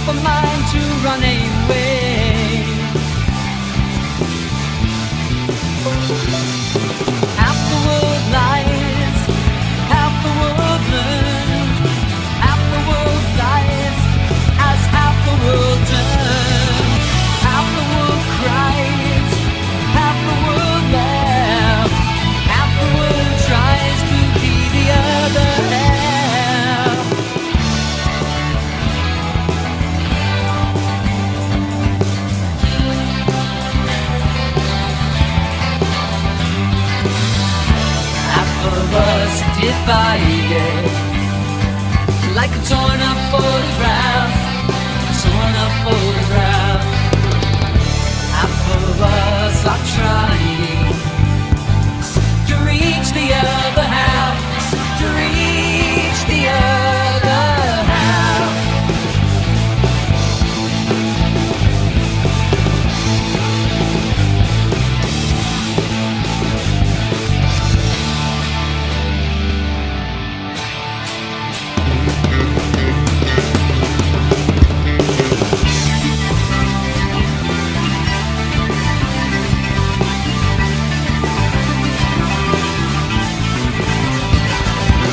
a mind to run away. Half the world lies, half the world learns, half the world dies as half the world turns. Half the world cries, half the world laughs, half the world tries to be the other half. Half of us divided, like a torn up photograph, a torn up photograph. Half of us are trying to reach the other half, to reach the other half.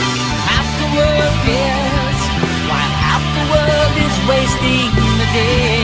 While half the world is wasting the day.